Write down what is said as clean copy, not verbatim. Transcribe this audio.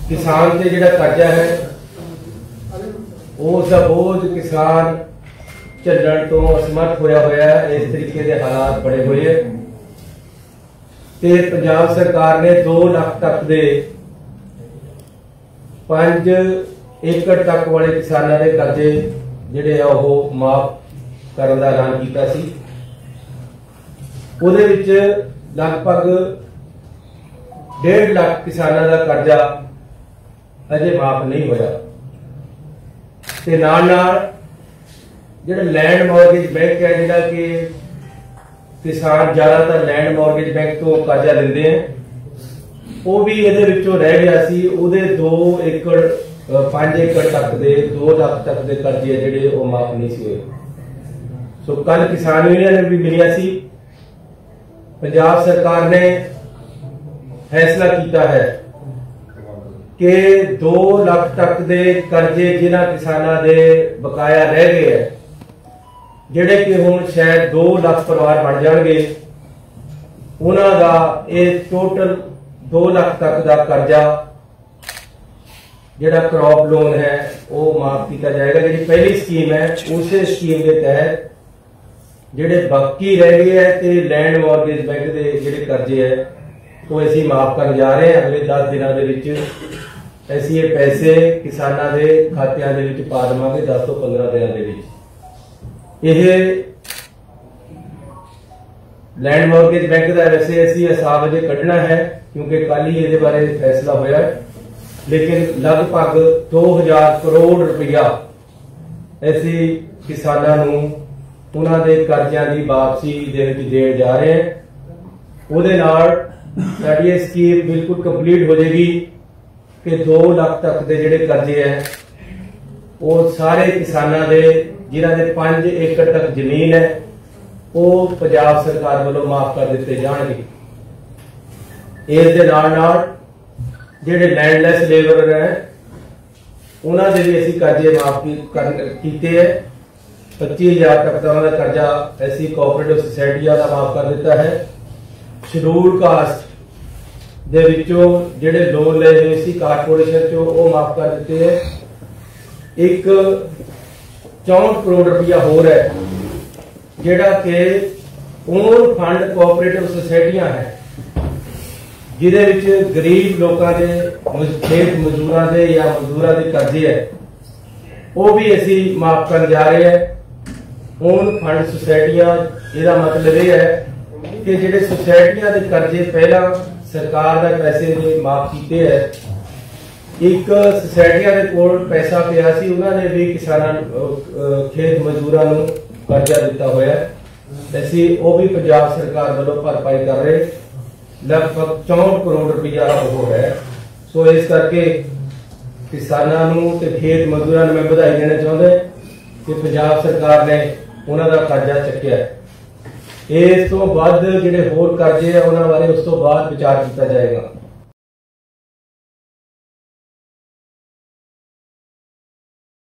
किसान से जिहड़ा कर्जा है उसका बोझ किसान झल्लण तो असमर्थ होया होया। इस तरीके के हालात बने हुए है ते पंजाब सरकार ने 2 लाख तक दे 5 एकड़ तक वाले किसानों के कर्जे जिहड़े आ ओह माफ करने का ऐलान किया सी। उहदे विच लगभग 1.5 लाख किसानों का कर्जा अजे माफ नहीं होया ते नाल जिहड़ा लैंड मॉर्गेज बैंक है जिहड़ा कि किसान ज्यादातर लैंड मॉर्गेज बैंक तो कर्जा लेंदे हैं वो भी इहदे विचों रह गया सी। उहदे 2 एकड़ 5 एकड़ तक दे 2 लाख तक दे कर्जे जिहड़े वो माफ नहीं सी होए। सो कल किसान यूनियन भी मिलिया सी। पंजाब सरकार ने फैसला किया है कि 2 लाख तक दे कर्जे जिन्हां किसानां दे बकाया रह गए है जिहड़े कि हुण शायद 2 लाख परिवार बन जाणगे उन्हां दा इह टोटल 2 लाख तक दा कर्जा जिहड़ा क्रॉप लोन है वो माफ किया जाएगा। जिहड़ी पहली स्कीम है उसे स्कीम के तहत जिहड़े बाकी रह गए है ते लैंड मॉर्गेज बैंक के जिहड़े कर्जे है तो असीं माफ करन जा रहे हैं। अगले 10 दिनों के विच असीं ये पैसे किसानां दे खातियां दे विच पा देवांगे 10 तो 15 दिनों के विच। यह लैंड मॉर्गेज बैंक का वैसे असीं हिसाब अजे कढ़ना है क्योंकि कल ही ये बारे फैसला होया, लेकिन लगभग 2000 करोड़ रुपया असीं किसानां नूं उन्हां दे कर्जियां दी वापसी देण जा रहे हैं। उहदे नाल साडी ये स्कीम बिल्कुल कंप्लीट हो जाएगी कि 2 लाख तक दे जिहड़े कर्जे है वो सारे किसानां दे जिन्हां दे 5 एकड़ तक जमीन है वो पंजाब सरकार वालों माफ कर दिते जाणगे। इस दे नाल नाल जिहड़े लैंडलैस लेबरर है उन्हां दे भी असीं कर्जे माफ कीते है। 25,000 तक का उन्हां दा कर्जा ऐसी कोऑपरेटिव सोसाइटियां दा माफ कर दिता है। शेड्यूल कास्ट दे विचों जिहड़े लोन लए होए सी कारपोरेशन चों वो माफ कर दिते है। एक 64 करोड़ रुपया होर है जिहड़ा कि ओन फंड कोऑपरेटिव सोसाइटियां है जिहदे विच गरीब लोकां दे खेत मजदूरां दे या मजदूरां दे कर्जे है वो भी असीं माफ करन जा रहे हैं। ओन फंड सोसाइटियां इहदा मतलब यह है कि जिहड़े सोसाइटियां दे कर्जे पहला सरकार दा पैसे ने माफ कीते है। एक सोसाइटियां दे कोल पैसा पिया सी उन्होंने भी किसानां खेत मजदूरां नूं कर्जा दिता होया असीं वो भी पंजाब सरकार वालों भरपाई कर रहे लगभग 64 करोड़ रुपया वो है। सो इस करके किसानां नूं ते खेत मजदूरां नूं मैं बधाई देना चाहुंदा कि पंजाब सरकार ने उन्हां दा कर्जा चुक्या है। इस तो बाद जिहड़े होर कर्जे है उन्हां बारे उस तो बाद विचार किया जाएगा।